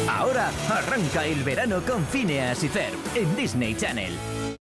Ahora arranca el verano con Phineas y Ferb en Disney Channel.